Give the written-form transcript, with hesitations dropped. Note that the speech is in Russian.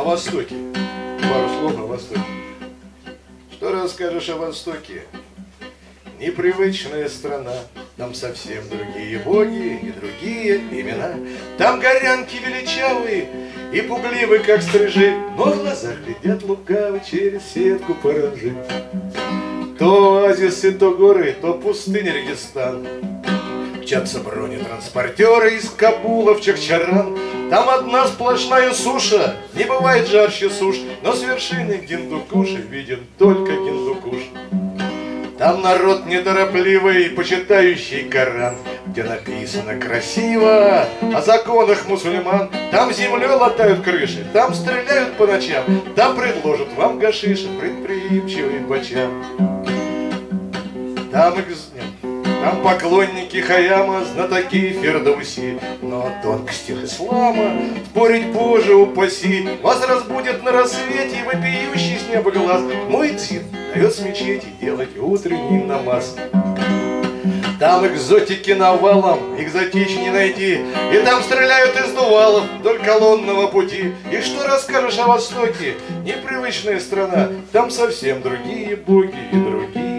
Востоке. Пару слов о Востоке. Что расскажешь о Востоке? Непривычная страна, там совсем другие боги и другие имена. Там горянки величавые и пугливы, как стрижи, но в глазах глядят лукаво через сетку паранжи. То оазисы, то горы, то пустыня Регистан. Мчатся бронетранспортеры из Кабула в Чахчаран. Там одна сплошная суша, не бывает жарче суш, но с вершины Гиндукуша виден только Гиндукуш. Там народ неторопливый, почитающий Коран, где написано красиво о законах мусульман. Там землей латают крыши, там стреляют по ночам, там предложат вам гашиша предприимчивым бочам. Там поклонники Хайяма, знатоки Фердауси, но о тонкостях ислама спорить, Боже упаси. Вас разбудят на рассвете и вопиющий с неба глаз муэдзин дает с мечети делать утренний намаз. Там экзотики навалом, экзотичнее найти, и там стреляют из дувалов вдоль колонного пути. И что расскажешь о Востоке? Непривычная страна, там совсем другие боги и другие